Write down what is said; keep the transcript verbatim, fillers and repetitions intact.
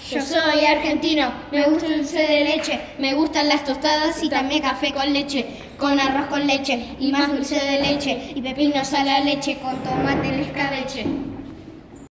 Yo soy argentino, me gusta el dulce de leche, me gustan las tostadas y también café con leche, con arroz con leche y más dulce de leche y pepinos a la leche con tomate en escabeche.